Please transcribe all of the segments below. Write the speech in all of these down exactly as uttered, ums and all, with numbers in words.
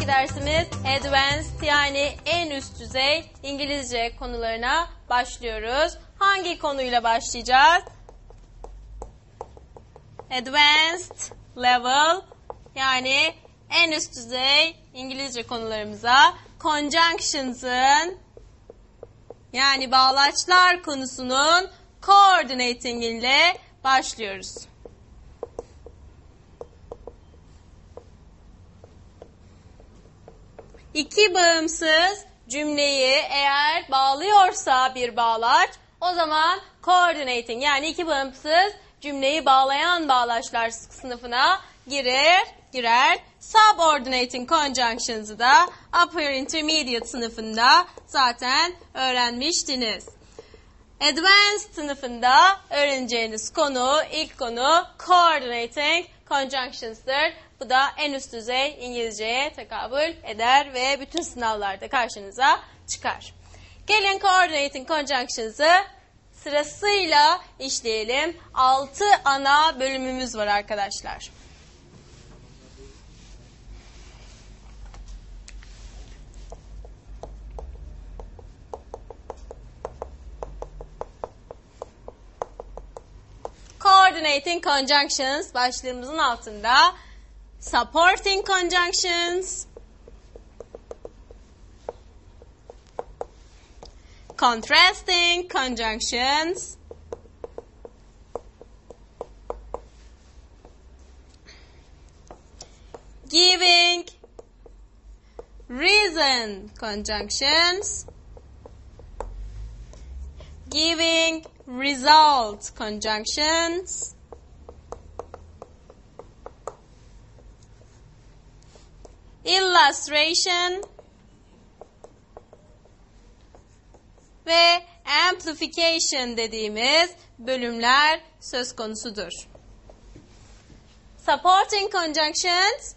sonraki dersimiz Advanced yani en üst düzey İngilizce konularına başlıyoruz. Hangi konuyla başlayacağız? Advanced Level yani en üst düzey İngilizce konularımıza Conjunctions'ın yani bağlaçlar konusunun coordinating ile başlıyoruz. İki bağımsız cümleyi eğer bağlıyorsa bir bağlaç, o zaman coordinating yani iki bağımsız cümleyi bağlayan bağlaçlar sınıfına girer, girer. Subordinating conjunctions'ı da upper intermediate sınıfında zaten öğrenmiştiniz. Advanced sınıfında öğreneceğiniz konu, ilk konu coordinating conjunctions'tır. Bu da en üst düzey İngilizceye tekabül eder ve bütün sınavlarda karşınıza çıkar. Gelin coordinating conjunctions'ı sırasıyla işleyelim. Altı ana bölümümüz var arkadaşlar. Coordinating conjunctions başlığımızın altında supporting conjunctions, contrasting conjunctions, giving reason conjunctions, giving result conjunctions, illustration ve amplification dediğimiz bölümler söz konusudur. Supporting conjunctions,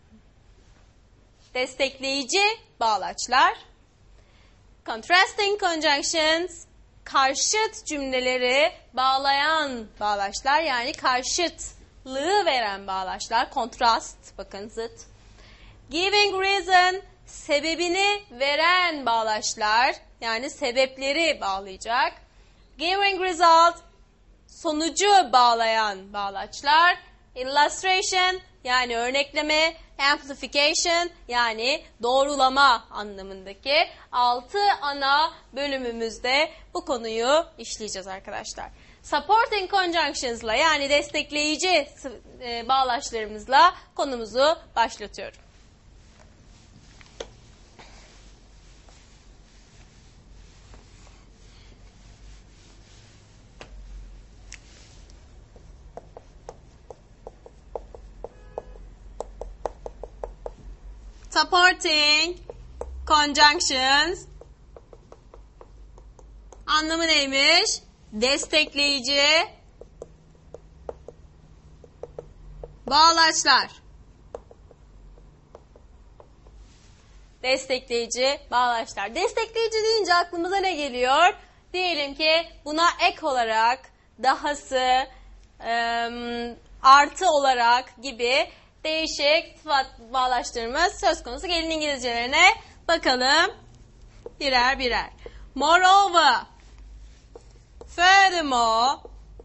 destekleyici bağlaçlar. Contrasting conjunctions, karşıt cümleleri bağlayan bağlaçlar, yani karşıtlığı veren bağlaçlar. Kontrast, bakın zıt. Giving reason, sebebini veren bağlaçlar, yani sebepleri bağlayacak. Giving result, sonucu bağlayan bağlaçlar. Illustration, yani örnekleme. Amplification, yani doğrulama anlamındaki altı ana bölümümüzde bu konuyu işleyeceğiz arkadaşlar. Supporting conjunctions'la yani destekleyici bağlaçlarımızla konumuzu başlatıyorum. Supporting conjunctions anlamı neymiş? Destekleyici bağlaçlar. Destekleyici bağlaçlar. Destekleyici deyince aklımıza ne geliyor? Diyelim ki buna ek olarak, dahası, ıı, artı olarak gibi değişik sıfat bağlaçlarımız söz konusu. Gelin İngilizcelerine bakalım birer birer. Moreover, furthermore,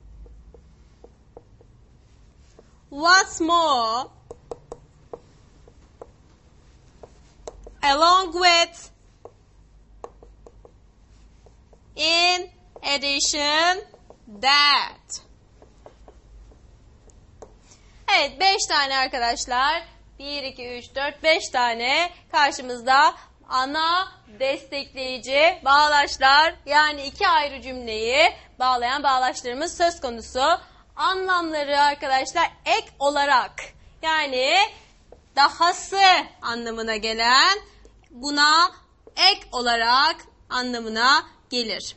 what's more, along with, in addition, that. Evet, beş tane arkadaşlar. bir, iki, üç, dört, beş tane karşımızda ana destekleyici bağlaçlar, yani iki ayrı cümleyi bağlayan bağlaçlarımız söz konusu. Anlamları arkadaşlar ek olarak, yani dahası anlamına gelen, buna ek olarak anlamına gelir.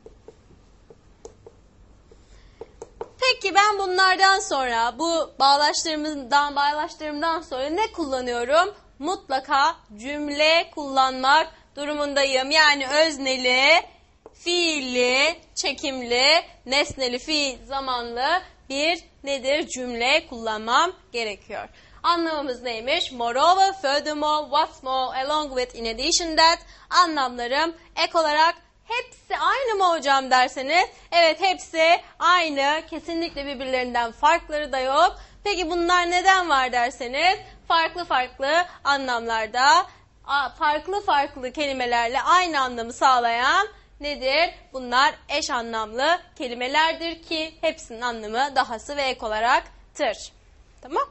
Peki ben bunlardan sonra, bu bağlaçlarımdan, bağlaçlarımdan sonra ne kullanıyorum? Mutlaka cümle kullanmak durumundayım. Yani özneli, fiilli, çekimli, nesneli, fiil, zamanlı bir nedir? Cümle kullanmam gerekiyor. Anlamımız neymiş? Moreover, furthermore, what's more, along with, in addition that. Anlamlarım ek olarak hepsi aynı mı hocam derseniz, evet hepsi aynı. Kesinlikle birbirlerinden farkları da yok. Peki bunlar neden var derseniz, farklı farklı anlamlarda, farklı farklı kelimelerle aynı anlamı sağlayan nedir? Bunlar eş anlamlı kelimelerdir ki hepsinin anlamı dahası ve ek olaraktır. Tamam?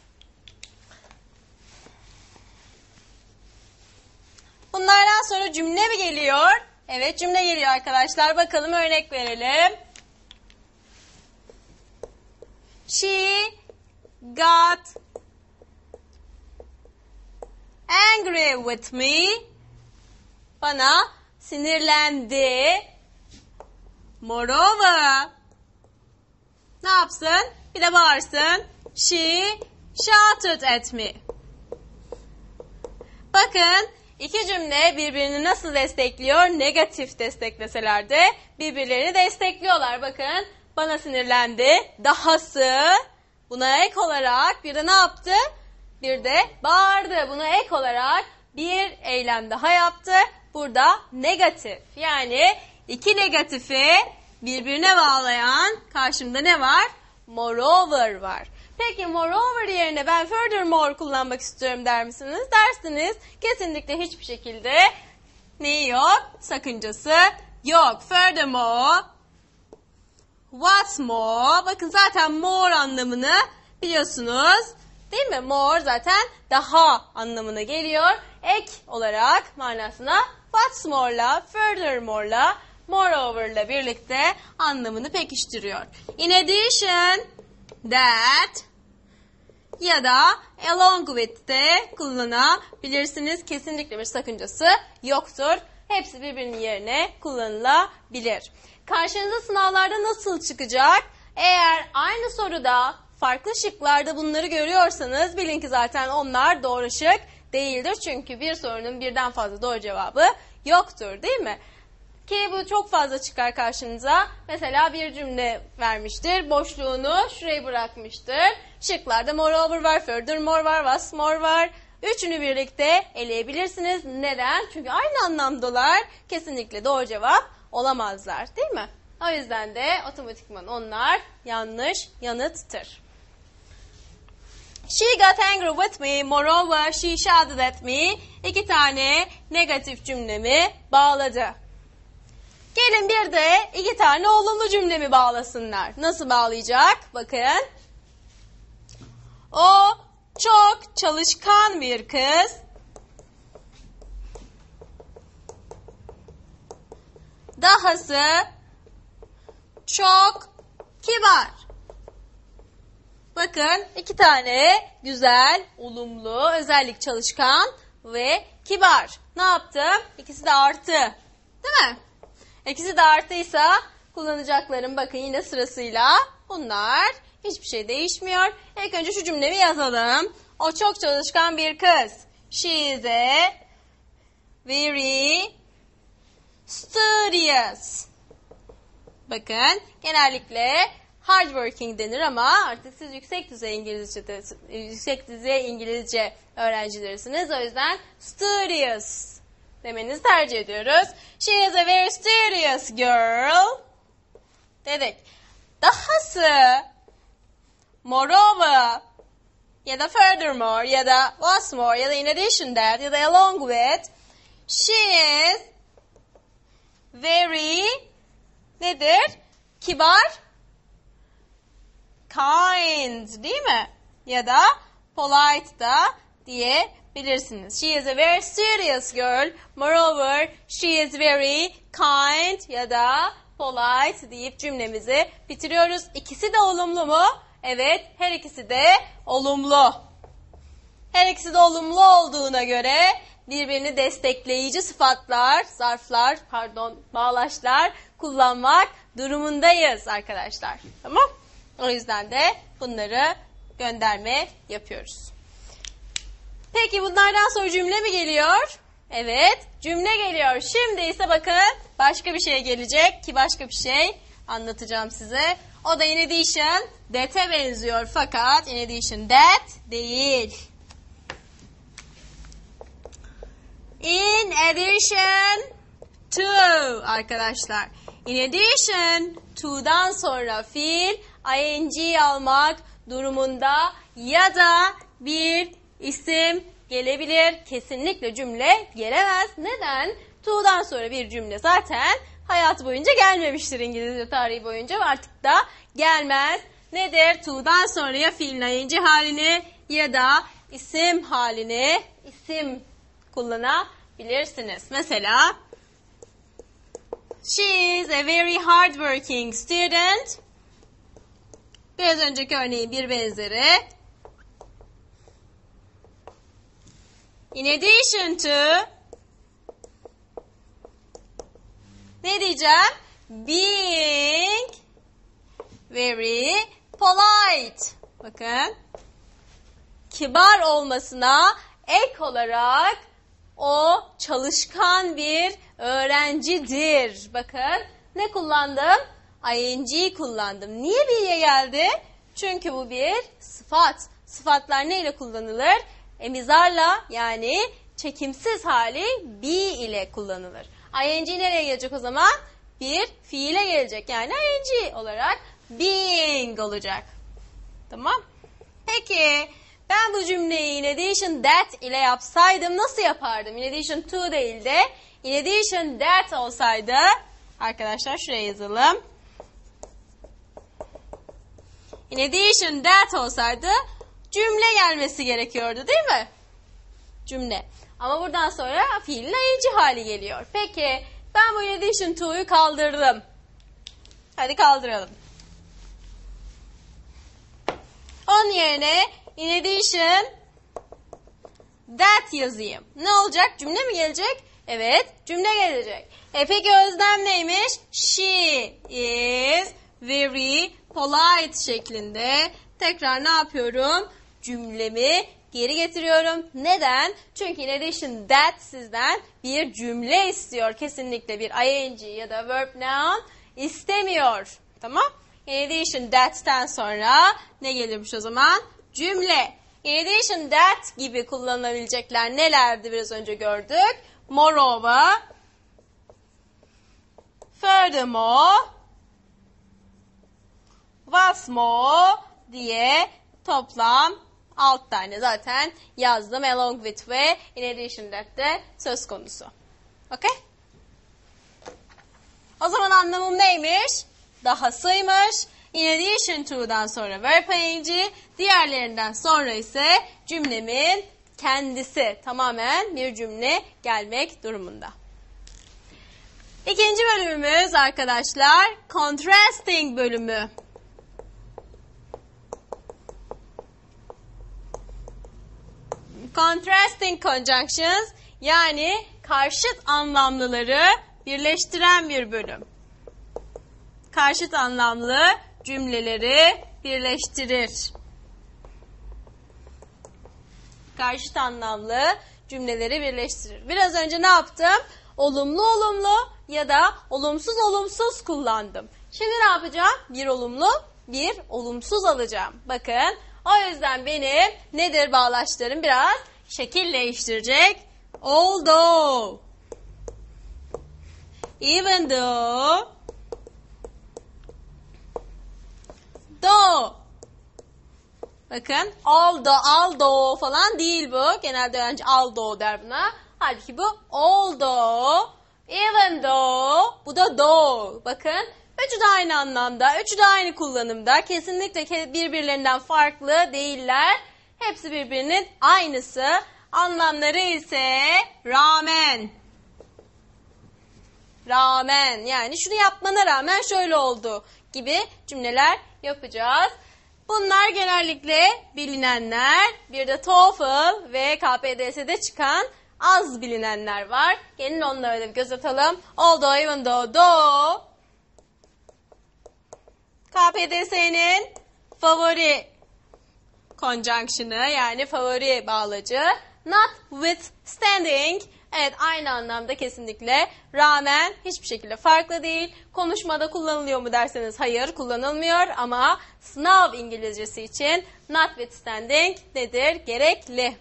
Bunlardan sonra cümle mi geliyor? Evet, cümle geliyor arkadaşlar. Bakalım, örnek verelim. She got angry with me. Bana sinirlendi. Moreover, ne yapsın? Bir de bağırsın. She shouted at me. Bakın, iki cümle birbirini nasıl destekliyor? Negatif destekleseler de birbirlerini destekliyorlar. Bakın, bana sinirlendi. Dahası, buna ek olarak bir de ne yaptı? Bir de bağırdı. Buna ek olarak bir eylem daha yaptı. Burada negatif. Yani iki negatifi birbirine bağlayan karşımda ne var? Moreover var. Peki moreover yerine ben furthermore kullanmak istiyorum der misiniz? Dersiniz. Kesinlikle hiçbir şekilde neyi yok? Sakıncası yok. Furthermore, what's more? Bakın zaten more anlamını biliyorsunuz. Değil mi? More zaten daha anlamına geliyor. Ek olarak manasına what's more'la, furthermore'la, moreover'la birlikte anlamını pekiştiriyor. In addition, that ya da along with de kullanabilirsiniz. Kesinlikle bir sakıncası yoktur. Hepsi birbirinin yerine kullanılabilir. Karşınıza sınavlarda nasıl çıkacak? Eğer aynı soruda farklı şıklarda bunları görüyorsanız bilin ki zaten onlar doğru şık değildir. Çünkü bir sorunun birden fazla doğru cevabı yoktur, değil mi? Ki bu çok fazla çıkar karşınıza. Mesela bir cümle vermiştir. Boşluğunu şuraya bırakmıştır. Şıklarda moreover var, furthermore var, what's more var. Üçünü birlikte eleyebilirsiniz. Neden? Çünkü aynı anlamdalar. Kesinlikle doğru cevap olamazlar, değil mi? O yüzden de otomatikman onlar yanlış yanıttır. She got angry with me. Moreover, she shouted at me. İki tane negatif cümlemi bağladı. Gelin bir de iki tane olumlu cümlemi bağlasınlar. Nasıl bağlayacak? Bakın. O çok çalışkan bir kız. Dahası çok kibar. Bakın, iki tane güzel, olumlu, özellik çalışkan ve kibar. Ne yaptım? İkisi de artı. Değil mi? İkisi de artıysa kullanacaklarım bakın yine sırasıyla bunlar. Hiçbir şey değişmiyor. İlk önce şu cümlemi yazalım. O çok çalışkan bir kız. She is a very studious. Bakın, genellikle hardworking denir ama artık siz yüksek düzey İngilizce de, yüksek düzey İngilizce öğrencilerisiniz. O yüzden studious demenizi tercih ediyoruz. She is a very studious girl. Dedik. Dahası, moreover ya da furthermore ya da what's more ya da in addition that ya da along with, she is very nedir? Kibar, kind değil mi? Ya da polite da diyebilirsiniz. She is a very serious girl. Moreover, she is very kind ya da polite deyip cümlemizi bitiriyoruz. İkisi de olumlu mu? Evet, her ikisi de olumlu. Her ikisi de olumlu olduğuna göre birbirini destekleyici sıfatlar, zarflar, pardon, bağlaçlar kullanmak durumundayız arkadaşlar. Tamam? O yüzden de bunları gönderme yapıyoruz. Peki bunlardan sonra cümle mi geliyor? Evet, cümle geliyor. Şimdi ise bakın başka bir şey gelecek ki başka bir şey anlatacağım size. O da in addition that'e benziyor fakat in addition that değil. In addition to arkadaşlar. In addition to'dan sonra fiil ing almak durumunda ya da bir isim gelebilir. Kesinlikle cümle gelemez. Neden? To'dan sonra bir cümle zaten hayat boyunca gelmemiştir İngilizce tarihi boyunca ve artık da gelmez. Nedir? To'dan sonra ya fiilin ing halini ya da isim halini isim kullanabilirsiniz. Mesela she is a very hardworking student. Biraz önceki örneğin bir benzeri. In addition to ne diyeceğim? Being very polite. Bakın. Kibar olmasına ek olarak o çalışkan bir öğrencidir. Bakın ne kullandım? ing kullandım. Niye be'ye geldi? Çünkü bu bir sıfat. Sıfatlar neyle kullanılır? Emizarla yani çekimsiz hali be ile kullanılır. ing nereye gelecek o zaman? Bir fiile gelecek. Yani ing olarak being olacak. Tamam. Peki ben bu cümleyi in addition that ile yapsaydım nasıl yapardım? In addition to değil de in addition that olsaydı arkadaşlar şuraya yazalım. In addition that olsaydı cümle gelmesi gerekiyordu değil mi? Cümle. Ama buradan sonra fiilin ing hali geliyor. Peki ben bu in addition to'yu kaldırdım. Hadi kaldıralım. Onun yerine in addition that yazayım. Ne olacak? Cümle mi gelecek? Evet, cümle gelecek. E peki özlem neymiş? She is very polite şeklinde. Tekrar ne yapıyorum? Cümlemi geri getiriyorum. Neden? Çünkü in addition that sizden bir cümle istiyor. Kesinlikle bir ing ya da verb noun istemiyor. Tamam? In addition that'ten sonra ne gelirmiş o zaman? Cümle. In addition that gibi kullanılabilecekler nelerdi biraz önce gördük? Moreover, furthermore, what's more diye toplam alt tane zaten yazdım. Along with ve in addition that de söz konusu. Okay? O zaman anlamım neymiş? Dahasıymış. In addition to'dan sonra verb ing, diğerlerinden sonra ise cümlemin kendisi tamamen bir cümle gelmek durumunda. İkinci bölümümüz arkadaşlar contrasting bölümü. Contrasting conjunctions yani karşıt anlamlıları birleştiren bir bölüm. Karşıt anlamlı cümleleri birleştirir. Karşıt anlamlı cümleleri birleştirir. Biraz önce ne yaptım? Olumlu olumlu ya da olumsuz olumsuz kullandım. Şimdi ne yapacağım? Bir olumlu, bir olumsuz alacağım. Bakın, o yüzden benim nedir bağlaçlarım biraz şekil değiştirecek. Although, even though, though. Bakın, although, although falan değil bu. Genelde öğrenci although der buna. Halbuki bu although, even though, bu da though. Bakın, üçü de aynı anlamda, üçü de aynı kullanımda. Kesinlikle birbirlerinden farklı değiller. Hepsi birbirinin aynısı. Anlamları ise rağmen. Rağmen, yani şunu yapmana rağmen şöyle oldu gibi cümleler yapacağız. Bunlar genellikle bilinenler. Bir de TOEFL ve K P D S'de çıkan az bilinenler var. Gelin onlara da bir göz atalım. Although, even though, though. K P D S'nin favori conjunction'ı yani favori bağlacı notwithstanding. Evet, aynı anlamda kesinlikle. Rağmen hiçbir şekilde farklı değil. Konuşmada kullanılıyor mu derseniz hayır, kullanılmıyor ama sınav İngilizcesi için notwithstanding nedir? Gerekli.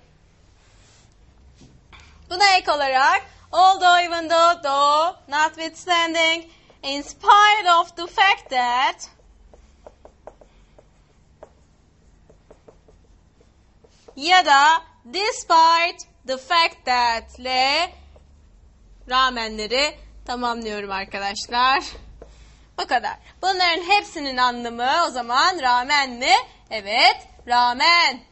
Buna ek olarak although, even though, though, notwithstanding, in spite of the fact that, ya da despite the fact that ile rağmenleri tamamlıyorum arkadaşlar. Bu kadar. Bunların hepsinin anlamı o zaman rağmen mi? Evet, rağmen.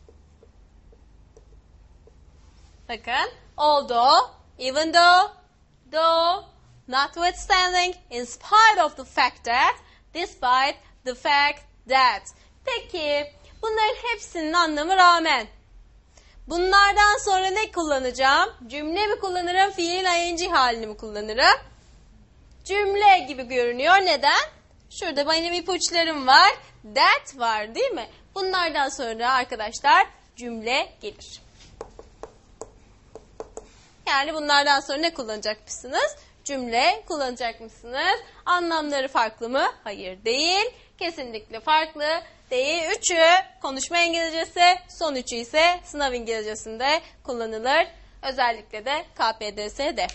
Bakın, although, even though, though, notwithstanding, in spite of the fact that, despite the fact that. Peki, bunların hepsinin anlamı rağmen. Bunlardan sonra ne kullanacağım? Cümle mi kullanırım, fiilin ing halini mi kullanırım? Cümle gibi görünüyor. Neden? Şurada benim ipuçlarım var. That var değil mi? Bunlardan sonra arkadaşlar cümle gelir. Yani bunlardan sonra ne kullanacakmışsınız? Cümle kullanacakmışsınız. Anlamları farklı mı? Hayır, değil. Kesinlikle farklı değil. Üçü konuşma İngilizcesi, son üçü ise sınav İngilizcesinde kullanılır. Özellikle de K P D S'de.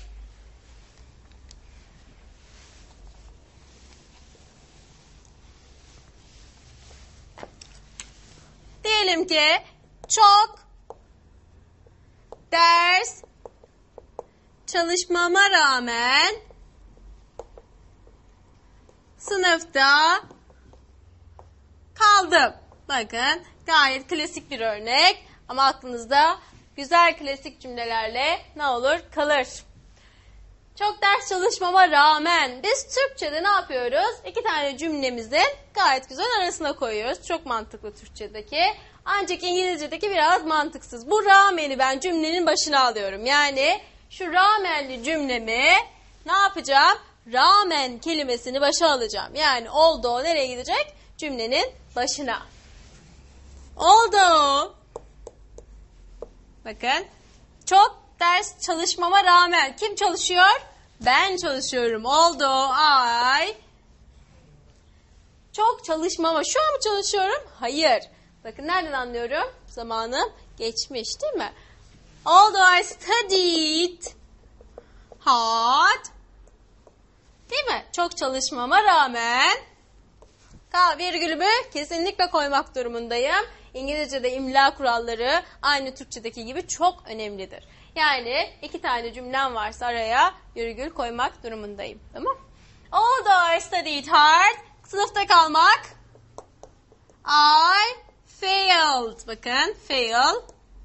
Diyelim ki çok ders çalışmama rağmen sınıfta kaldım. Bakın, gayet klasik bir örnek ama aklınızda güzel klasik cümlelerle ne olur? Kalır. Çok ders çalışmama rağmen biz Türkçe'de ne yapıyoruz? İki tane cümlemizin gayet güzel arasına koyuyoruz. Çok mantıklı Türkçedeki. Ancak İngilizce'deki biraz mantıksız. Bu rağmeni ben cümlenin başına alıyorum. Yani şu rağmenli cümlemi ne yapacağım? Rağmen kelimesini başa alacağım. Yani although nereye gidecek? Cümlenin başına. Although, bakın, çok ders çalışmama rağmen kim çalışıyor? Ben çalışıyorum. Although I, çok çalışmama. Şu an mı çalışıyorum? Hayır. Bakın nereden anlıyorum? Zamanım geçmiş değil mi? Although I studied hard, değil mi? Çok çalışmama rağmen K virgülümü kesinlikle koymak durumundayım. İngilizce'de imla kuralları aynı Türkçedeki gibi çok önemlidir. Yani iki tane cümlem varsa araya virgül koymak durumundayım. Tamam? Although I studied hard, sınıfta kalmak. I failed. Bakın, fail.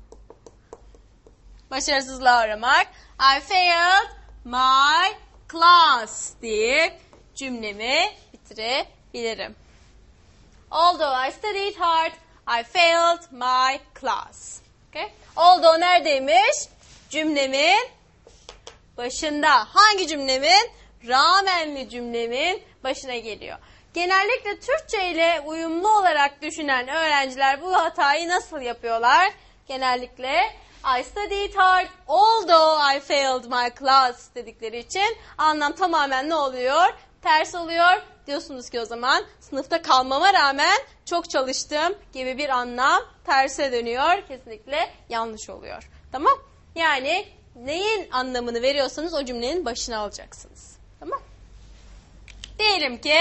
Başarısızlığa uğramak. I failed my class diye cümlemi bitirebilirim. Although I studied hard, I failed my class. Okay? Although neredeymiş? Cümlemin başında. Hangi cümlemin? Rağmenli cümlemin başına geliyor. Genellikle Türkçe ile uyumlu olarak düşünen öğrenciler bu hatayı nasıl yapıyorlar? Genellikle I studied hard, although I failed my class dedikleri için anlam tamamen ne oluyor? Ters oluyor. Diyorsunuz ki o zaman sınıfta kalmama rağmen çok çalıştım gibi bir anlam terse dönüyor. Kesinlikle yanlış oluyor. Tamam? Yani neyin anlamını veriyorsanız o cümlenin başına alacaksınız. Tamam? Diyelim ki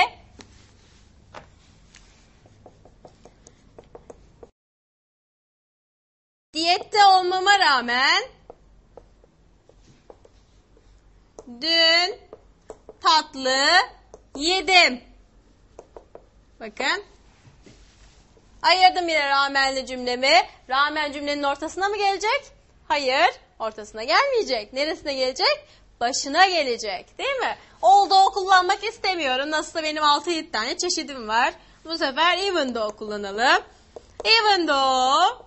diyette olmama rağmen dün tatlı yedim. Bakın. Ayırdım yine rağmenli cümlemi. Rağmen cümlenin ortasına mı gelecek? Hayır. Ortasına gelmeyecek. Neresine gelecek? Başına gelecek. Değil mi? Although kullanmak istemiyorum. Nasılsa benim altı yedi tane çeşidim var. Bu sefer even though kullanalım. Even though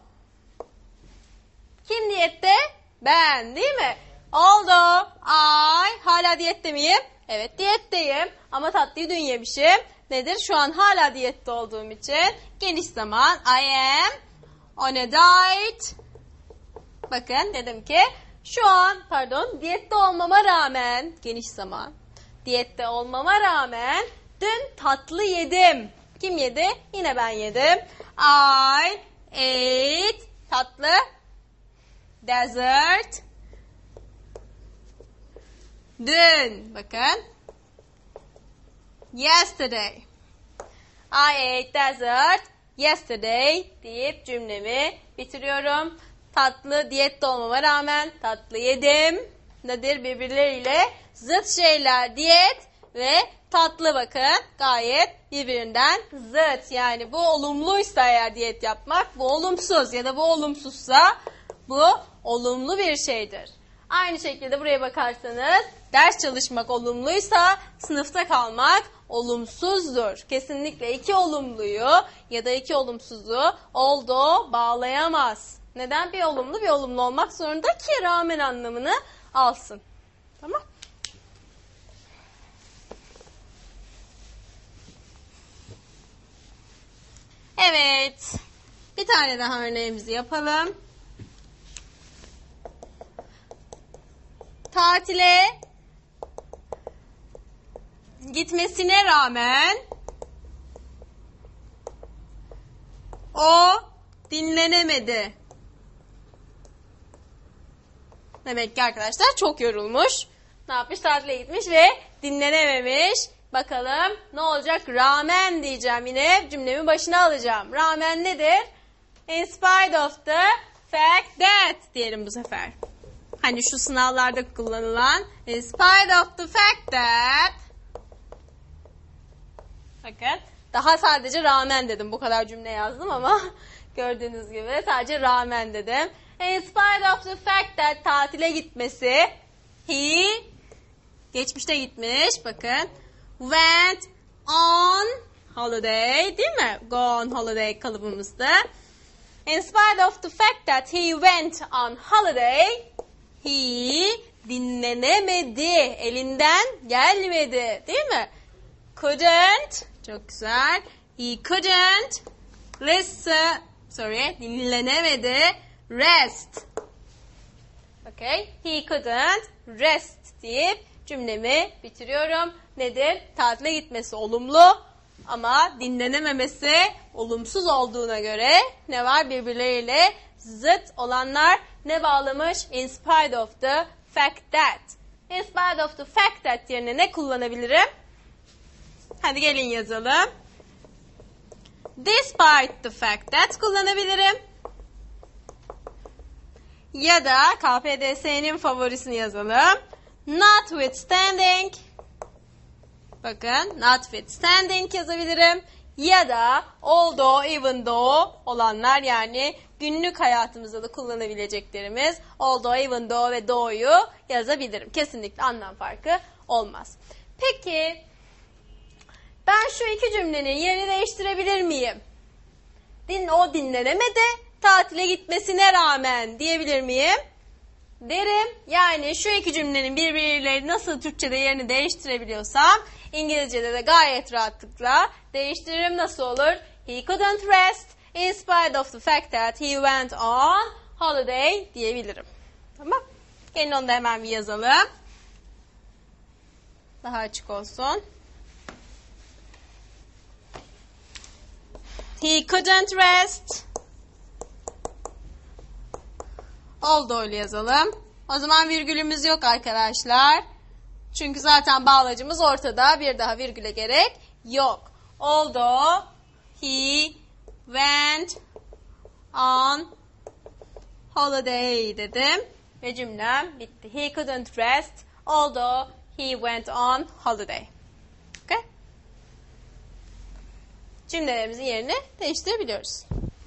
kim diyette? Ben. Değil mi? Although I hala diyette miyim? Evet, diyetteyim ama tatlıyı dün yemişim. Nedir? Şu an hala diyette olduğum için geniş zaman I am on a diet Bakın dedim ki şu an pardon diyette olmama rağmen geniş zaman diyette olmama rağmen dün tatlı yedim. Kim yedi? Yine ben yedim. I ate tatlı dessert dün. Bakın. Yesterday. I ate dessert yesterday deyip cümlemi bitiriyorum. Tatlı diyette olmama rağmen tatlı yedim. Nedir? Birbirleriyle zıt şeyler. Diyet ve tatlı bakın. Gayet birbirinden zıt. Yani bu olumluysa eğer diyet yapmak, bu olumsuz ya da bu olumsuzsa bu olumlu bir şeydir. Aynı şekilde buraya bakarsanız ders çalışmak olumluysa sınıfta kalmak olumsuzdur. Kesinlikle iki olumluyu ya da iki olumsuzu olduğu bağlayamaz. Neden? Bir olumlu bir olumlu olmak zorunda ki rağmen anlamını alsın. Tamam. Evet. Bir tane daha örneğimizi yapalım. Tatile gitmesine rağmen o dinlenemedi. Demek ki arkadaşlar çok yorulmuş. Ne yapmış? Tatile gitmiş ve dinlenememiş. Bakalım ne olacak? Rağmen diyeceğim yine. Cümlemin başına alacağım. Rağmen nedir? In spite of the fact that diyelim bu sefer. Hani şu sınavlarda kullanılan in spite of the fact that. Bakın. Daha sadece rağmen dedim. Bu kadar cümle yazdım ama gördüğünüz gibi sadece rağmen dedim. In spite of the fact that tatile gitmesi, he geçmişte gitmiş. Bakın. Went on holiday, değil mi? Go on holiday kalıbımızda. In spite of the fact that he went on holiday, he dinlenemedi. Elinden gelmedi. Değil mi? Couldn't. Çok güzel. He couldn't listen. Sorry. Dinlenemedi. Rest. Okay. He couldn't rest deyip cümlemi bitiriyorum. Nedir? Tatile gitmesi olumlu ama dinlenememesi olumsuz olduğuna göre ne var? Birbirleriyle zıt olanlar ne bağlamış? In spite of the fact that. In spite of the fact that yerine ne kullanabilirim? Hadi gelin yazalım. Despite the fact that kullanabilirim. Ya da K P D S'nin favorisini yazalım. Notwithstanding. Bakın, notwithstanding yazabilirim. Ya da although, even though olanlar, yani günlük hayatımızda da kullanabileceklerimiz although, even though ve though'yu yazabilirim. Kesinlikle anlam farkı olmaz. Peki ben şu iki cümlenin yerini değiştirebilir miyim? Din, o dinlenemedi, tatile gitmesine rağmen diyebilir miyim? Derim. Yani şu iki cümlenin birbirleriyle nasıl Türkçe'de yerini değiştirebiliyorsam İngilizce'de de gayet rahatlıkla değiştiririm. Nasıl olur? He couldn't rest in spite of the fact that he went on holiday diyebilirim. Tamam. Gelin onu da hemen bir yazalım. Daha açık olsun. He couldn't rest. Although yazalım. O zaman virgülümüz yok arkadaşlar. Çünkü zaten bağlacımız ortada. Bir daha virgüle gerek yok. Although he went on holiday dedim. Ve cümlem bitti. He couldn't rest although he went on holiday. Okay? Cümlelerimizin yerini değiştirebiliyoruz.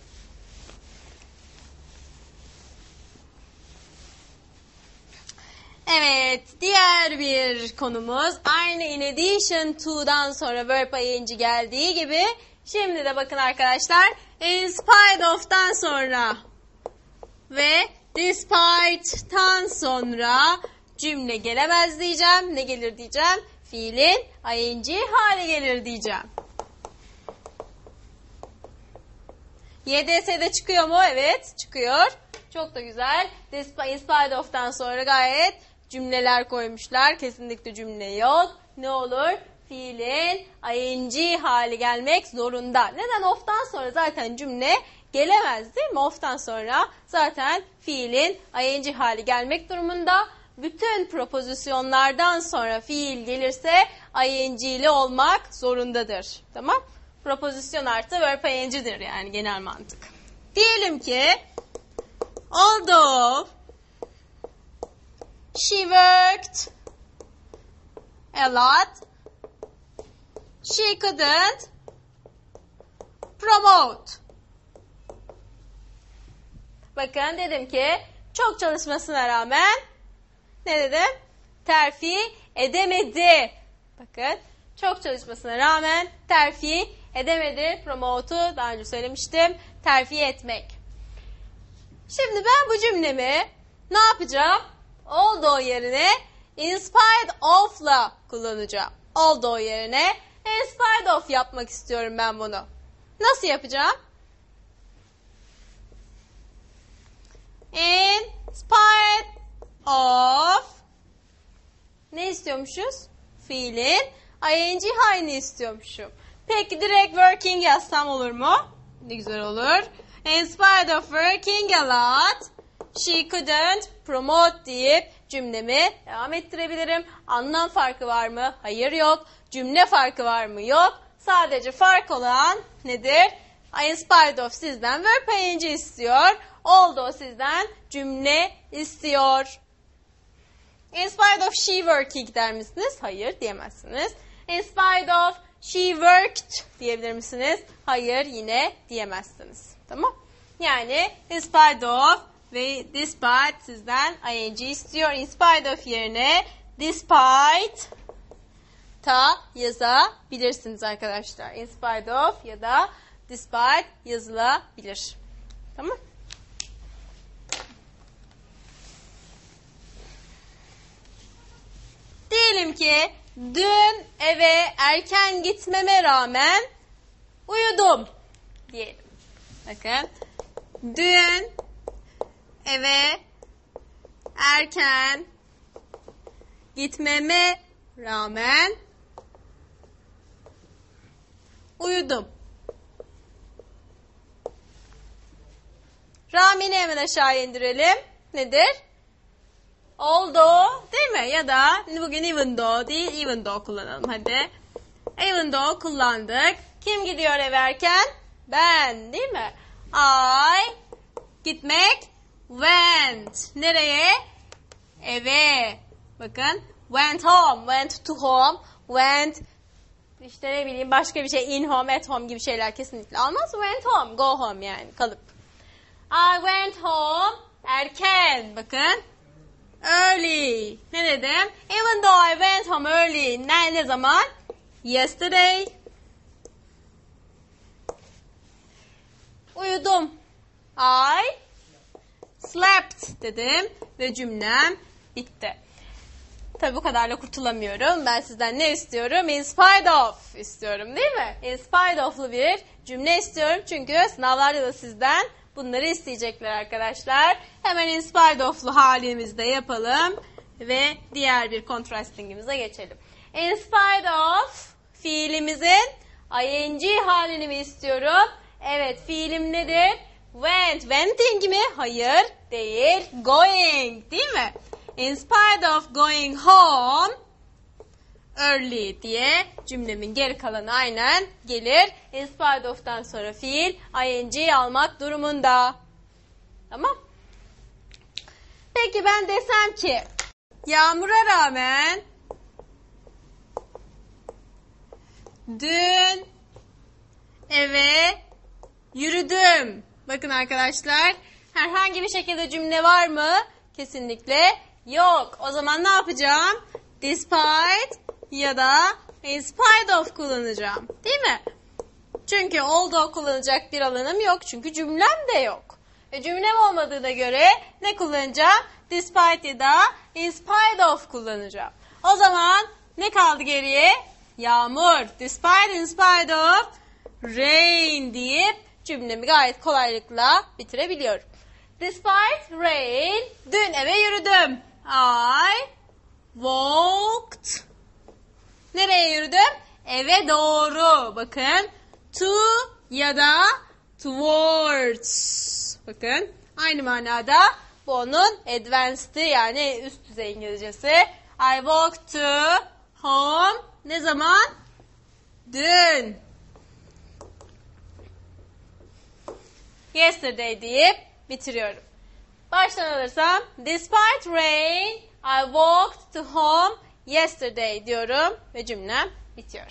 Evet, diğer bir konumuz aynı in addition to'dan sonra verb ing geldiği gibi şimdi de bakın arkadaşlar in spite of'tan sonra ve despite'tan sonra cümle gelemez diyeceğim. Ne gelir diyeceğim? Fiilin ing hali gelir diyeceğim. Y D S'de çıkıyor mu? Evet, çıkıyor. Çok da güzel. In spite of'tan sonra gayet cümleler koymuşlar. Kesinlikle cümle yok. Ne olur? Fiilin ing hali gelmek zorunda. Neden? Of'tan sonra zaten cümle gelemez değil mi? Of'tan sonra zaten fiilin ing hali gelmek durumunda. Bütün propozisyonlardan sonra fiil gelirse ing'li olmak zorundadır. Tamam? Propozisyon artı verb ing'dir yani genel mantık. Diyelim ki although she worked a lot, she couldn't promote. Bakın dedim ki çok çalışmasına rağmen ne dedim? Terfi edemedi. Bakın çok çalışmasına rağmen terfi edemedi. Promote'u daha önce söylemiştim. Terfi etmek. Şimdi ben bu cümlemi ne yapacağım? Although yerine in spite of'la kullanacağım. Although yerine in spite of yapmak istiyorum ben bunu. Nasıl yapacağım? In spite of ne istiyormuşuz? Fiilin ing halini istiyormuşum. Peki direkt working yazsam olur mu? Ne güzel olur. In spite of working a lot, she couldn't promote deyip cümlemi devam ettirebilirim. Anlam farkı var mı? Hayır yok. Cümle farkı var mı? Yok. Sadece fark olan nedir? In spite of sizden verb ing istiyor. Although sizden cümle istiyor. In spite of she working der misiniz? Hayır diyemezsiniz. In spite of she worked diyebilir misiniz? Hayır yine diyemezsiniz. Tamam? Yani in spite of ve despite sizden ing istiyor. In spite of yerine despite ta yazabilirsiniz arkadaşlar. In spite of ya da despite yazılabilir. Tamam? Diyelim ki dün eve erken gitmeme rağmen uyudum diyelim. Bakın. Dün eve erken gitmeme rağmen uyudum. Rağmini hemen aşağı indirelim. Nedir? Although değil mi? Ya da bugün even though değil, even though kullanalım hadi. Even though kullandık. Kim gidiyor eve erken? Ben değil mi? I gitmek went. Nereye? Eve. Bakın. Went home. Went to home. Went işte ne bileyim başka bir şey. In home, at home gibi şeyler kesinlikle almaz. Went home. Go home yani kalıp. I went home. Erken. Bakın. Early. Ne dedim? Even though I went home early. Ne, ne zaman? Yesterday. Uyudum. I slept dedim ve cümlem bitti. Tabii bu kadarla kurtulamıyorum. Ben sizden ne istiyorum? In spite of istiyorum değil mi? In spite of'lu bir cümle istiyorum. Çünkü sınavlarda da sizden bunları isteyecekler arkadaşlar. Hemen in spite of'lu halimizde yapalım ve diğer bir contrasting'imize geçelim. In spite of fiilimizin ing halini mi istiyorum? Evet, fiilim nedir? Went. Wenting mi? Hayır, değil. Going, değil mi? In spite of going home early diye cümlemin geri kalanı aynen gelir. In spite of'tan sonra fiil ing almak durumunda. Tamam. Peki ben desem ki yağmura rağmen dün eve yürüdüm. Bakın arkadaşlar, herhangi bir şekilde cümle var mı? Kesinlikle yok. O zaman ne yapacağım? Despite ya da in spite of kullanacağım. Değil mi? Çünkü although kullanacak bir alanım yok. Çünkü cümlem de yok. Ve cümlem olmadığına göre ne kullanacağım? Despite ya da in spite of kullanacağım. O zaman ne kaldı geriye? Yağmur. Despite, in spite of rain deyip cümlemi gayet kolaylıkla bitirebiliyorum. Despite rain, dün eve yürüdüm. I walked. Nereye yürüdüm? Eve doğru. Bakın. To ya da towards. Bakın. Aynı manada bu onun advanced'ı yani üst düzey İngilizcesi. I walked to home. Ne zaman? Dün. Yesterday deyip bitiriyorum. Baştan alırsam despite rain, I walked to home yesterday diyorum ve cümlem bitiyor.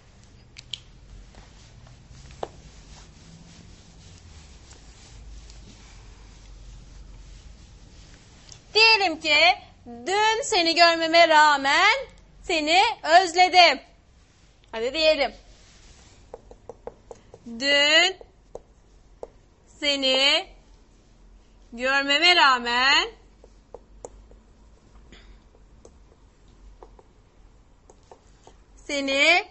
Diyelim ki dün seni görmeme rağmen seni özledim. Hadi diyelim. Dün seni görmeme rağmen seni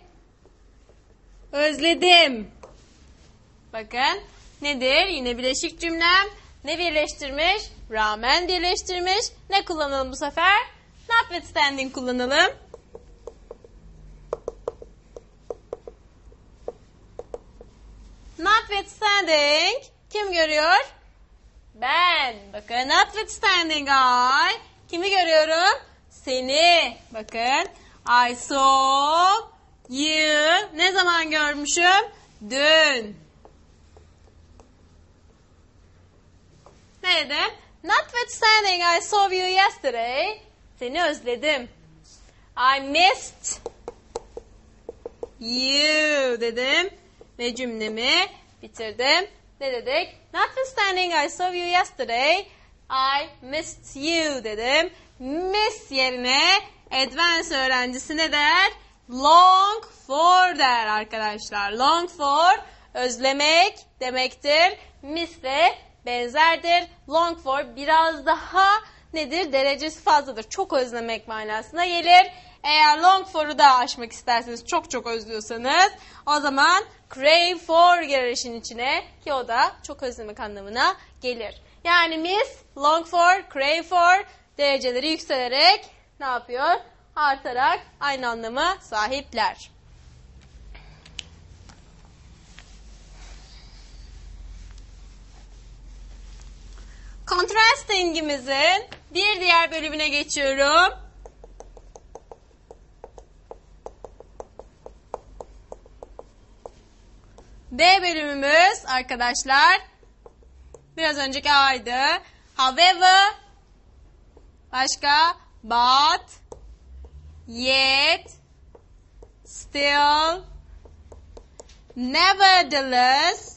özledim. Bakın nedir? Yine bileşik cümlem. Ne birleştirmiş? Rağmen birleştirmiş. Ne kullanalım bu sefer? Notwithstanding kullanalım. Notwithstanding kim görüyor? Ben. Bakın notwithstanding I. Kimi görüyorum? Seni. Bakın. I saw you. Ne zaman görmüşüm? Dün. Ne dedim? Notwithstanding I saw you yesterday. Seni özledim. I missed you dedim. Ve cümlemi bitirdim. Ne dedik? Notwithstanding I saw you yesterday, I missed you dedim. Miss yerine advanced öğrencisi ne der? Long for der arkadaşlar. Long for özlemek demektir. Miss de benzerdir. Long for biraz daha nedir? Derecesi fazladır. Çok özlemek manasına gelir. Eğer long for'u da aşmak isterseniz, çok çok özlüyorsanız o zaman crave for girer işin içine ki o da çok özlemek anlamına gelir. Yani miss, long for, crave for dereceleri yükselerek ne yapıyor? Artarak aynı anlama sahipler. Contrasting'imizin bir diğer bölümüne geçiyorum. D bölümümüz arkadaşlar biraz önceki A'ydı. However, başka, but, yet, still, nevertheless,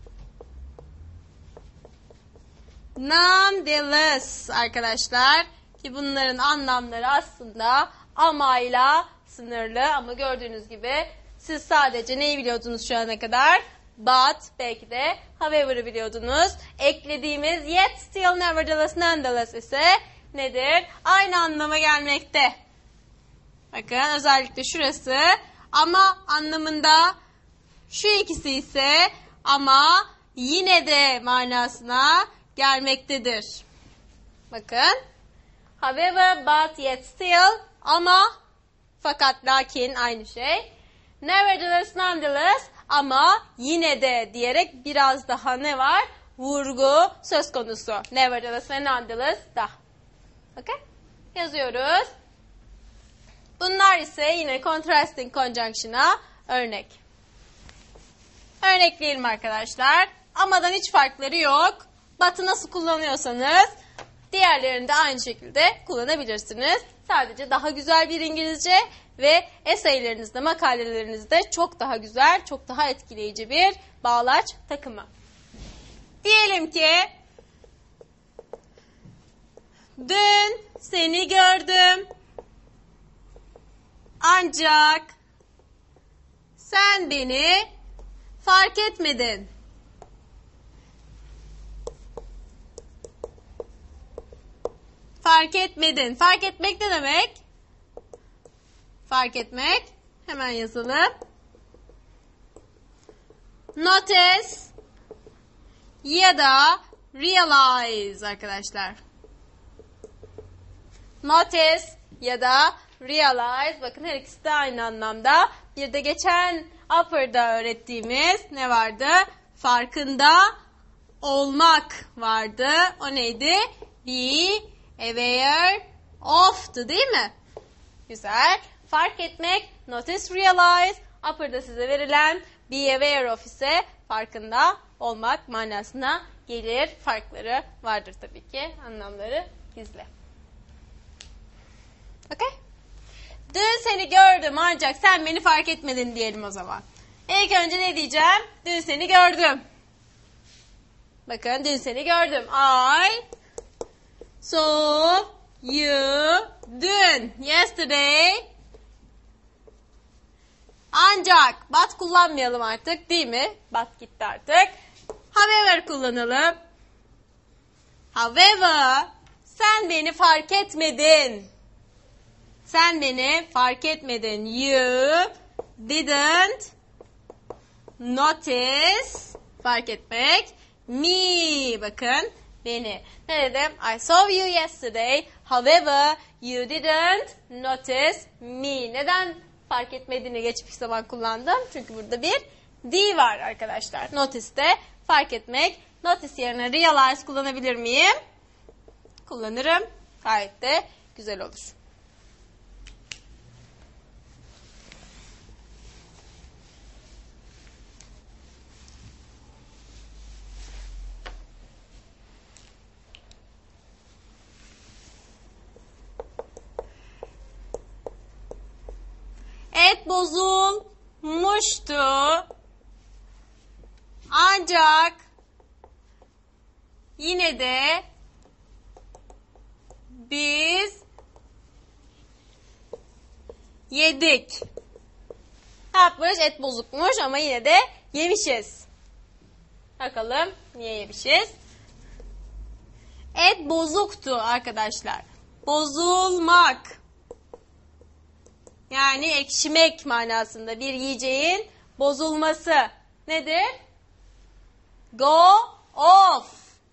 nonetheless arkadaşlar ki bunların anlamları aslında amayla sınırlı ama gördüğünüz gibi siz sadece neyi biliyordunuz şu ana kadar? But, belki de however'ı biliyordunuz. Eklediğimiz yet, still, nevertheless, nonetheless ise nedir? Aynı anlama gelmekte. Bakın özellikle şurası ama anlamında, şu ikisi ise ama yine de manasına gelmektedir. Bakın. However, but, yet, still, ama, fakat, lakin aynı şey. Nevertheless, nonetheless, ama yine de diyerek biraz daha ne var? Vurgu söz konusu. Nevertheless ve nonetheless da. Okay? Yazıyoruz. Bunlar ise yine contrasting conjunction'a örnek. Örnekleyelim arkadaşlar. Ama'dan hiç farkları yok. But'ı nasıl kullanıyorsanız diğerlerini de aynı şekilde kullanabilirsiniz. Sadece daha güzel bir İngilizce ve eseylerinizde, makalelerinizde çok daha güzel, çok daha etkileyici bir bağlaç takımı. Diyelim ki dün seni gördüm ancak sen beni fark etmedin. Fark etmedin. Fark etmek ne demek? Fark etmek. Hemen yazalım. Notice ya da realize arkadaşlar. Notice ya da realize. Bakın her ikisi de aynı anlamda. Bir de geçen upper'da öğrettiğimiz ne vardı? Farkında olmak vardı. O neydi? Be aware of'tu değil mi? Güzel. Fark etmek, notice, realize. Upper'da size verilen be aware of ise farkında olmak manasına gelir. Farkları vardır tabii ki. Anlamları gizli. Okay? Dün seni gördüm ancak sen beni fark etmedin diyelim o zaman. İlk önce ne diyeceğim? Dün seni gördüm. Bakın dün seni gördüm. I saw you dün. Yesterday. Ancak but kullanmayalım artık değil mi? But gitti artık. However kullanalım. However sen beni fark etmedin. Sen beni fark etmedin. You didn't notice. Fark etmek. Me. Bakın beni. Ne dedim? I saw you yesterday. However, you didn't notice me. Neden fark etmediğini geçmiş zaman kullandım? Çünkü burada bir D var arkadaşlar. Notice'de fark etmek. Notice yerine realize kullanabilir miyim? Kullanırım. Gayet de güzel olur. Et bozulmuştu. Ancak yine de biz yedik. Ne yapmış? Et bozukmuş ama yine de yemişiz. Bakalım niye yemişiz? Et bozuktu arkadaşlar. Bozulmak. Yani ekşimek manasında bir yiyeceğin bozulması. Nedir? Go off.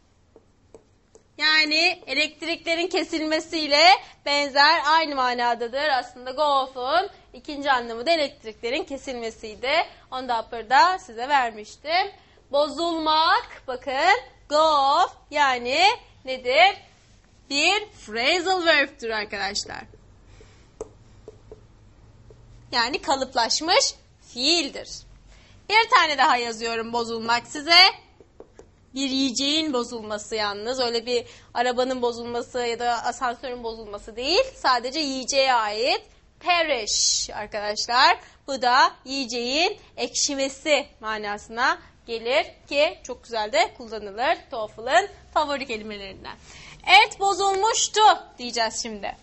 Yani elektriklerin kesilmesiyle benzer aynı manadadır. Aslında go off'un ikinci anlamı da elektriklerin kesilmesiydi. Onu da upper'da size vermiştim. Bozulmak, bakın go off yani nedir? Bir phrasal verb'tür arkadaşlar. Yani kalıplaşmış fiildir. Bir tane daha yazıyorum bozulmak size. Bir yiyeceğin bozulması yalnız. Öyle bir arabanın bozulması ya da asansörün bozulması değil. Sadece yiyeceğe ait. Perish arkadaşlar. Bu da yiyeceğin ekşimesi manasına gelir ki çok güzel de kullanılır. TOEFL'ın favori kelimelerinden. Et bozulmuştu diyeceğiz şimdi.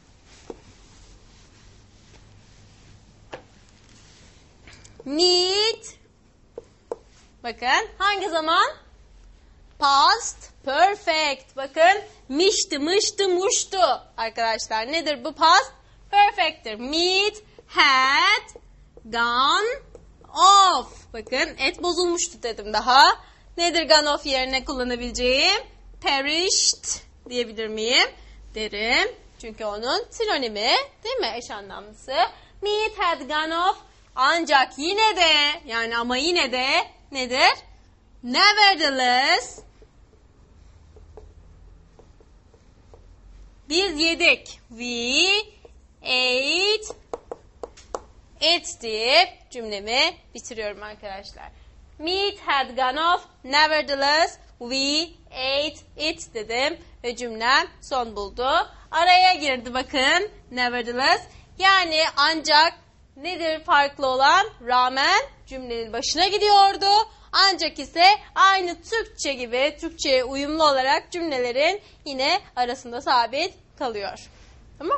Meat. Bakın hangi zaman? Past perfect. Bakın mişti, mıştı, muştu. Arkadaşlar nedir bu past? Perfect'tir. Meat had gone off. Bakın et bozulmuştu dedim daha. Nedir gone off yerine kullanabileceğim? Perished diyebilir miyim? Derim. Çünkü onun sinonimi değil mi? Eş anlamlısı. Meat had gone off. Ancak yine de yani ama yine de nedir? Nevertheless biz yedik. We ate it deyip cümlemi bitiriyorum arkadaşlar. Meat had gone off. Nevertheless we ate it dedim ve cümlem son buldu. Araya girdi bakın. Nevertheless yani ancak nedir farklı olan? Rağmen cümlenin başına gidiyordu. Ancak ise aynı Türkçe gibi, Türkçe'ye uyumlu olarak cümlelerin yine arasında sabit kalıyor. Tamam?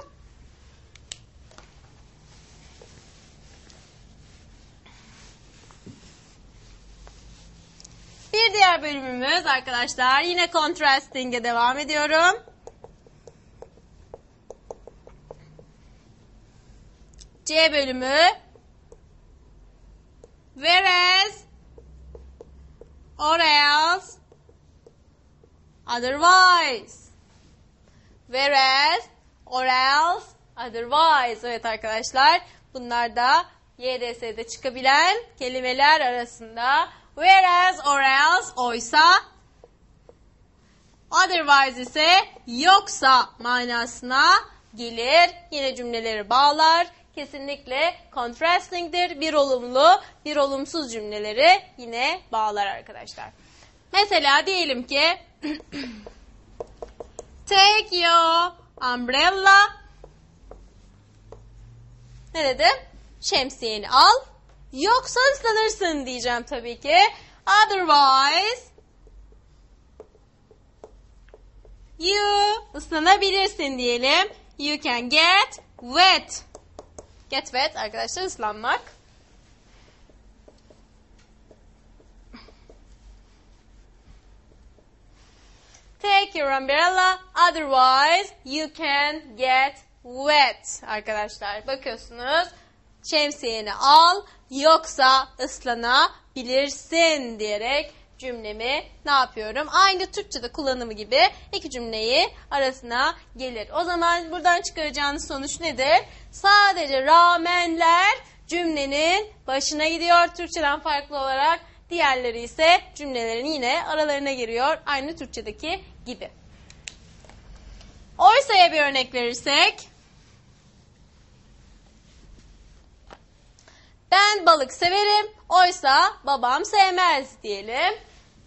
Bir diğer bölümümüz arkadaşlar yine contrasting'e devam ediyorum. C bölümü whereas or else otherwise. Whereas, or else, otherwise. Evet arkadaşlar, bunlar da Y D S'de çıkabilen kelimeler arasında. Whereas, or else, oysa, otherwise ise yoksa manasına gelir. Yine cümleleri bağlar. Kesinlikle contrasting'dir. Bir olumlu, bir olumsuz cümleleri yine bağlar arkadaşlar. Mesela diyelim ki take your umbrella. Ne dedim? Şemsiyeni al. Yoksa ıslanırsın diyeceğim tabii ki. Otherwise you ıslanabilirsin diyelim. You can get wet. Get wet arkadaşlar, ıslanmak. Take your umbrella, otherwise you can get wet. Arkadaşlar bakıyorsunuz, şemsiyeni al yoksa ıslanabilirsin diyerek cümlemi ne yapıyorum? Aynı Türkçe'de kullanımı gibi iki cümleyi arasına gelir. O zaman buradan çıkaracağınız sonuç nedir? Sadece rağmenler cümlenin başına gidiyor Türkçeden farklı olarak. Diğerleri ise cümlelerin yine aralarına giriyor. Aynı Türkçedeki gibi. Oysa'ya bir örnek verirsek. Ben balık severim. Oysa babam sevmez diyelim.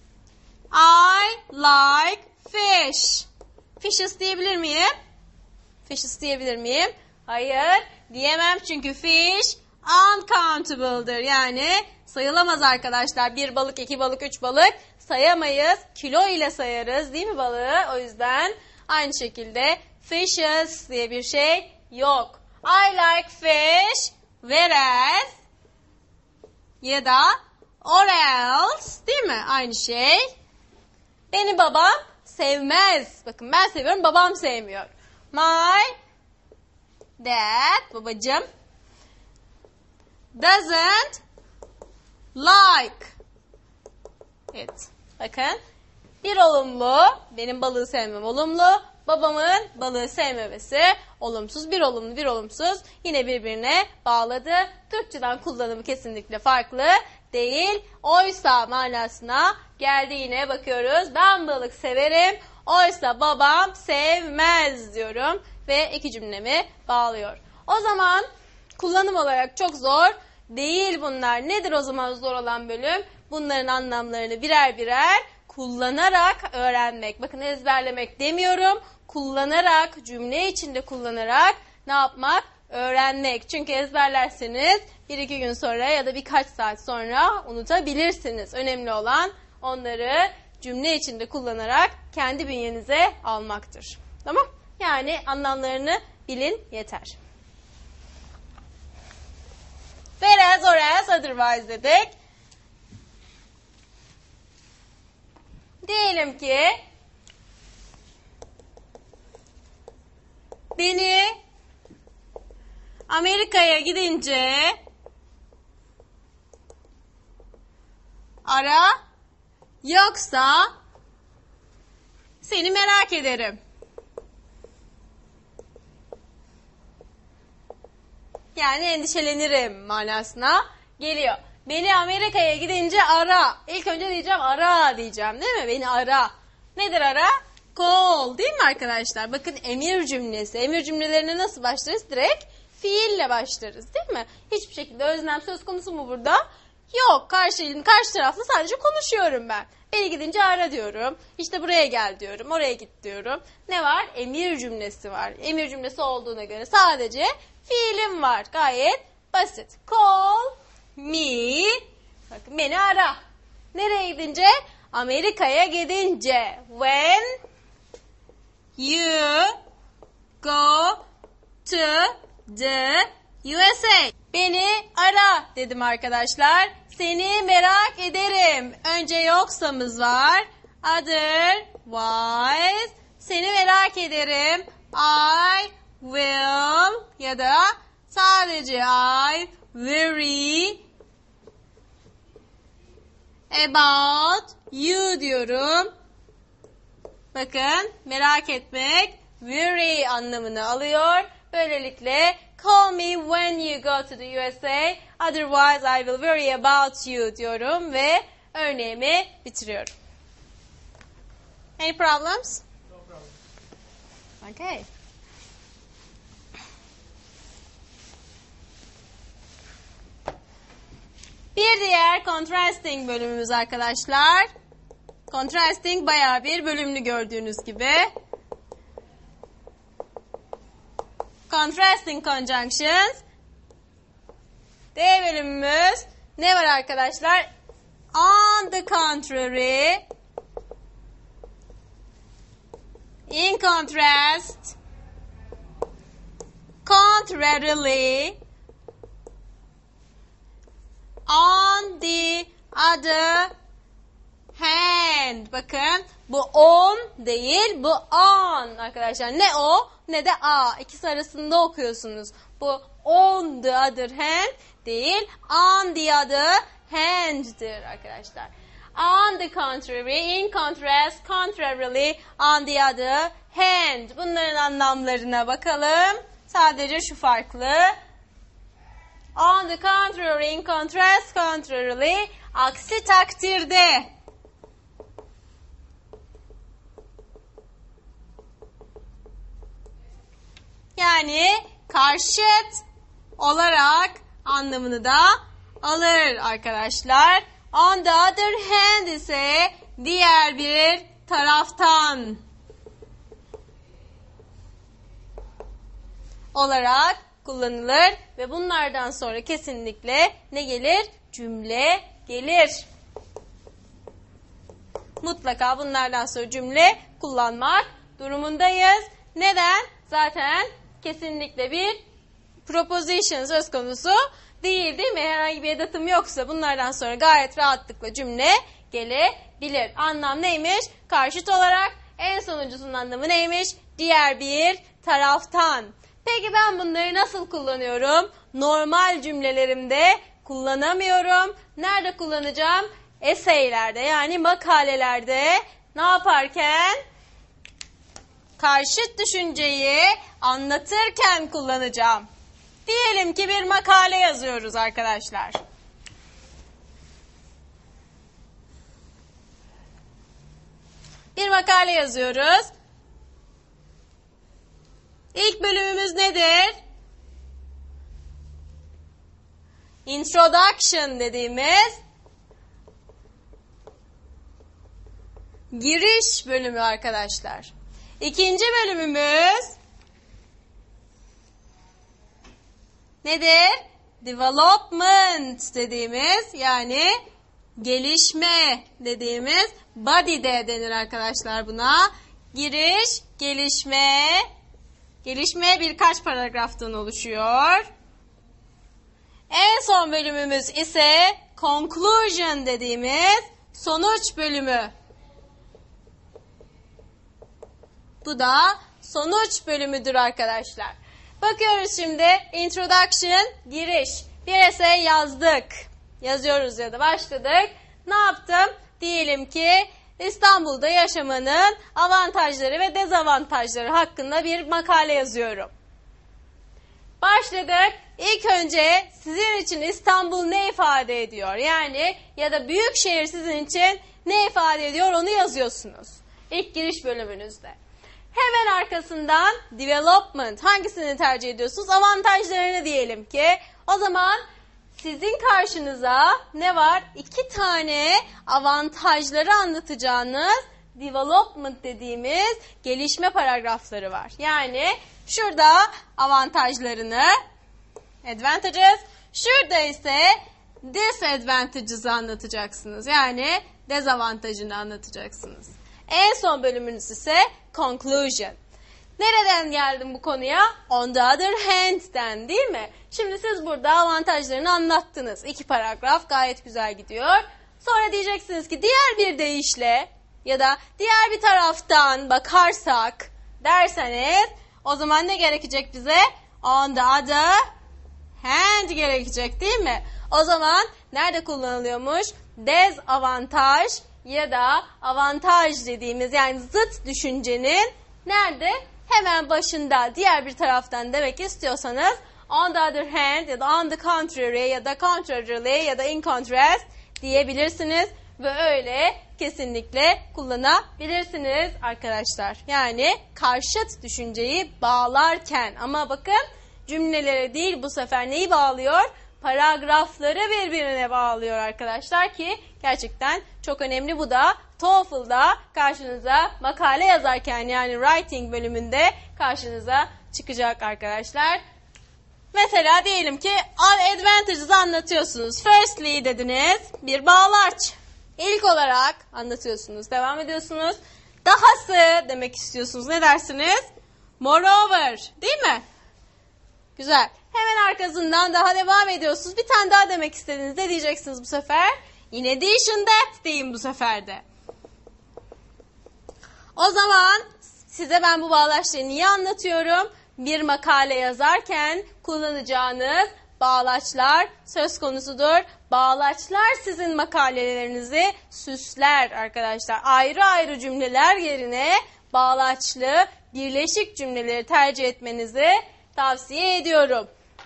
I like fish. Fishes diyebilir miyim? Fishes diyebilir miyim? Hayır. Diyemem çünkü fish uncountable'dır. Yani sayılamaz arkadaşlar. Bir balık, iki balık, üç balık sayamayız. Kilo ile sayarız değil mi balığı? O yüzden aynı şekilde fishes diye bir şey yok. I like fish, whereas ya da or else değil mi? Aynı şey. Beni babam sevmez. Bakın ben seviyorum, babam sevmiyor. My dad, babacığım, doesn't like. Evet. Bakın. Bir olumlu. Benim balığı sevmem olumlu. Babamın balığı sevmemesi olumsuz. Bir olumlu, bir olumsuz. Yine birbirine bağladı. Türkçeden kullanımı kesinlikle farklı değil. Oysa manasına geldiğine bakıyoruz. Ben balık severim. Oysa babam sevmez diyorum. Ve iki cümlemi bağlıyor. O zaman kullanım olarak çok zor değil bunlar. Nedir o zaman zor olan bölüm? Bunların anlamlarını birer birer kullanarak öğrenmek. Bakın ezberlemek demiyorum. Kullanarak, cümle içinde kullanarak ne yapmak? Öğrenmek. Çünkü ezberlerseniz bir iki gün sonra ya da birkaç saat sonra unutabilirsiniz. Önemli olan onları cümle içinde kullanarak kendi bünyenize almaktır. Tamam? Yani anlamlarını bilin yeter. Whereas, or else, otherwise dedik. Diyelim ki beni Amerika'ya gidince ara, yoksa seni merak ederim. Yani endişelenirim manasına geliyor. Beni Amerika'ya gidince ara. İlk önce diyeceğim ara diyeceğim değil mi? Beni ara. Nedir ara? Call değil mi arkadaşlar? Bakın emir cümlesi. Emir cümlelerine nasıl başlarız? Direkt fiille başlarız değil mi? Hiçbir şekilde özlem söz konusu mu burada? Yok. Karşı, karşı tarafla sadece konuşuyorum ben. Beni gidince ara diyorum. İşte buraya gel diyorum. Oraya git diyorum. Ne var? Emir cümlesi var. Emir cümlesi olduğuna göre sadece fiilim var. Gayet basit. Call me. Bakın beni ara. Nereye gidince? Amerika'ya gidince. When you go to the U S A. Beni ara dedim arkadaşlar. Seni merak ederim. Önce yoksamız var. Otherwise. Seni merak ederim. I will ya da sadece I worry about you diyorum. bakın merak etmek, worry anlamını alıyor. Böylelikle call me when you go to the U S A, otherwise I will worry about you diyorum ve örneğimi bitiriyorum. Any problems? No problem. Okay. Bir diğer contrasting bölümümüz arkadaşlar. Contrasting bayağı bir bölümlü gördüğünüz gibi. Contrasting conjunctions. D bölümümüz ne var arkadaşlar? On the contrary, in contrast, contrarily, on the other hand. Bakın bu on değil, bu on arkadaşlar. Ne o ne de a. İkisi arasında okuyorsunuz. Bu on the other hand değil, on the other hand'dir arkadaşlar. On the contrary, in contrast, contrarily, on the other hand. Bunların anlamlarına bakalım. Sadece şu farklı. On the contrary, in contrast, contrarily, aksi takdirde. Yani karşıt olarak anlamını da alır arkadaşlar. On the other hand ise diğer bir taraftan olarak kullanılır ve bunlardan sonra kesinlikle ne gelir? Cümle gelir. Mutlaka bunlardan sonra cümle kullanmak durumundayız. Neden? Zaten kesinlikle bir proposition söz konusu değil, değil mi? Herhangi bir edatım yoksa bunlardan sonra gayet rahatlıkla cümle gelebilir. Anlam neymiş? Karşıt olarak. En sonuncusunun anlamı neymiş? Diğer bir taraftan. Peki ben bunları nasıl kullanıyorum? Normal cümlelerimde kullanamıyorum. Nerede kullanacağım? Eseylerde yani makalelerde ne yaparken? Karşıt düşünceyi anlatırken kullanacağım. Diyelim ki bir makale yazıyoruz arkadaşlar. Bir makale yazıyoruz. İlk bölümümüz nedir? Introduction dediğimiz giriş bölümü arkadaşlar. İkinci bölümümüz nedir? Development dediğimiz yani gelişme dediğimiz body de denir arkadaşlar buna. Giriş, gelişme, gelişme birkaç paragraftan oluşuyor. En son bölümümüz ise conclusion dediğimiz sonuç bölümü. Bu da sonuç bölümüdür arkadaşlar. Bakıyoruz şimdi introduction, giriş. Bir essay yazdık. Yazıyoruz ya da başladık. Ne yaptım? Diyelim ki İstanbul'da yaşamanın avantajları ve dezavantajları hakkında bir makale yazıyorum. Başladık. İlk önce sizin için İstanbul ne ifade ediyor? Yani ya da büyük şehir sizin için ne ifade ediyor onu yazıyorsunuz. İlk giriş bölümünüzde. Hemen arkasından development. Hangisini tercih ediyorsunuz? Avantajlarını diyelim ki. O zaman sizin karşınıza ne var? İki tane avantajları anlatacağınız development dediğimiz gelişme paragrafları var. Yani şurada avantajlarını, advantages, şurada ise disadvantages'ı anlatacaksınız. Yani dezavantajını anlatacaksınız. En son bölümünüz ise conclusion. Nereden geldim bu konuya? On the other hand'den değil mi? Şimdi siz burada avantajlarını anlattınız. İki paragraf gayet güzel gidiyor. Sonra diyeceksiniz ki diğer bir deyişle ya da diğer bir taraftan bakarsak derseniz o zaman ne gerekecek bize? On the other hand gerekecek değil mi? O zaman nerede kullanılıyormuş? Dezavantaj ya da avantaj dediğimiz yani zıt düşüncenin nerede? Hemen başında. Diğer bir taraftan demek istiyorsanız on the other hand ya da on the contrary ya da contrarily ya da in contrast diyebilirsiniz ve öyle kesinlikle kullanabilirsiniz arkadaşlar. Yani karşıt düşünceyi bağlarken ama bakın cümlelere değil bu sefer neyi bağlıyor? Paragrafları birbirine bağlıyor arkadaşlar ki gerçekten çok önemli. Bu da TOEFL'da karşınıza makale yazarken yani writing bölümünde karşınıza çıkacak arkadaşlar. Mesela diyelim ki advantages'ı anlatıyorsunuz. Firstly dediniz bir bağlaç. İlk olarak anlatıyorsunuz. Devam ediyorsunuz. Dahası demek istiyorsunuz. Ne dersiniz? Moreover değil mi? Güzel. Hemen arkasından daha devam ediyorsunuz. Bir tane daha demek istediğinizde diyeceksiniz bu sefer. In addition that deyin bu sefer de. O zaman size ben bu bağlaçları niye anlatıyorum? Bir makale yazarken kullanacağınız bağlaçlar söz konusudur. Bağlaçlar sizin makalelerinizi süsler arkadaşlar. Ayrı ayrı cümleler yerine bağlaçlı birleşik cümleleri tercih etmenizi tavsiye ediyorum.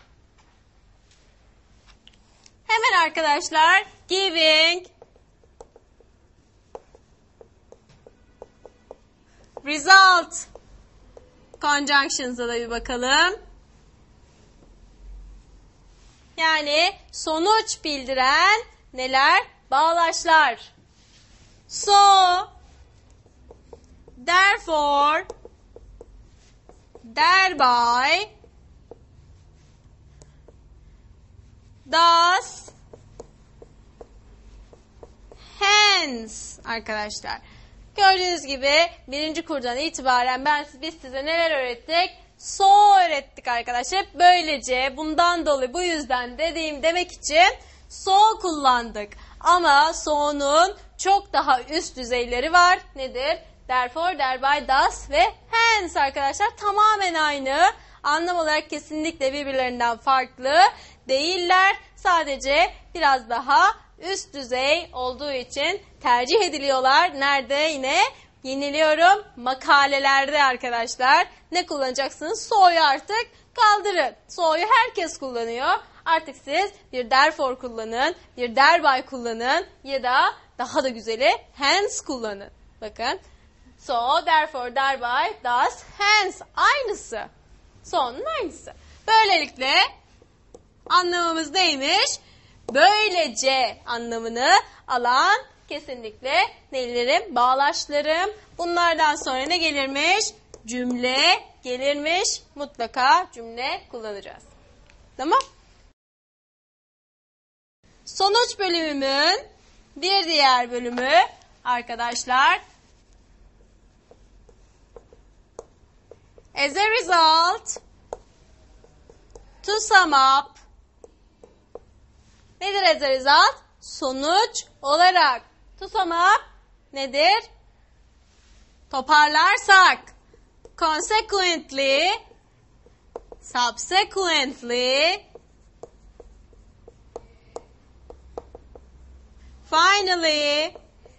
Hemen arkadaşlar giving result conjunctions'a da bir bakalım. Yani sonuç bildiren neler? Bağlaçlar. So, therefore, thereby, thus, hence arkadaşlar. Gördüğünüz gibi birinci kurdan itibaren ben biz size neler öğrettik? So öğrettik arkadaşlar. Hep böylece bundan dolayı bu yüzden dediğim demek için so kullandık. Ama so'nun çok daha üst düzeyleri var. Nedir? Therefore, thereby, thus ve hence arkadaşlar tamamen aynı. Anlam olarak kesinlikle birbirlerinden farklı değiller. Sadece biraz daha üst düzey olduğu için tercih ediliyorlar. Nerede yine? Yeniliyorum. Makalelerde arkadaşlar. Ne kullanacaksınız? So'yu artık kaldırın. So'yu herkes kullanıyor. Artık siz bir therefore kullanın, bir thereby kullanın ya da daha da güzeli hence kullanın. Bakın. So, therefore, thereby, thus, hence. Aynısı. So'nun aynısı. Böylelikle anlamımız neymiş? Böylece anlamını alan kesinlikle nelerim? Bağlaçlarım. Bunlardan sonra ne gelirmiş? Cümle gelirmiş. Mutlaka cümle kullanacağız. Tamam? Sonuç bölümümün bir diğer bölümü arkadaşlar. As a result, to sum up, nedir as a result? Sonuç olarak. To sum up nedir? Toparlarsak. Consequently, subsequently, finally,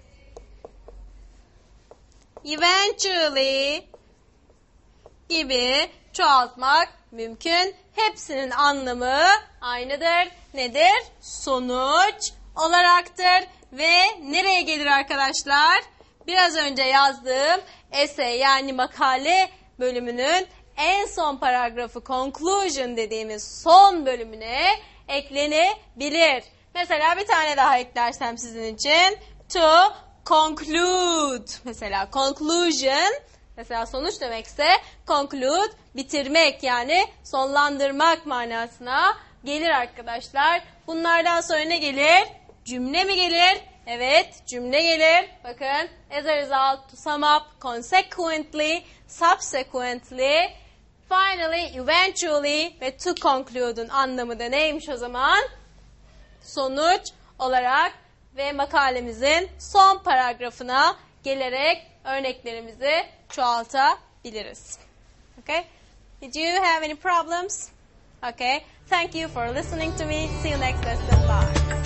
eventually gibi çoğaltmak mümkün. Hepsinin anlamı aynıdır. Nedir? Sonuç olaraktır. Ve nereye gelir arkadaşlar? Biraz önce yazdığım essay yani makale bölümünün en son paragrafı conclusion dediğimiz son bölümüne eklenebilir. Mesela bir tane daha eklersem sizin için to conclude. Mesela conclusion mesela sonuç demekse conclude bitirmek yani sonlandırmak manasına gelir arkadaşlar. Bunlardan sonra ne gelir? Cümle mi gelir? Evet, cümle gelir. Bakın, as a result, to sum up, consequently, subsequently, finally, eventually ve to conclude'un anlamı da neymiş o zaman? Sonuç olarak ve makalemizin son paragrafına gelerek örneklerimizi çoğaltabiliriz. Okay? Did you have any problems? Okay. Thank you for listening to me. See you next lesson. Bye.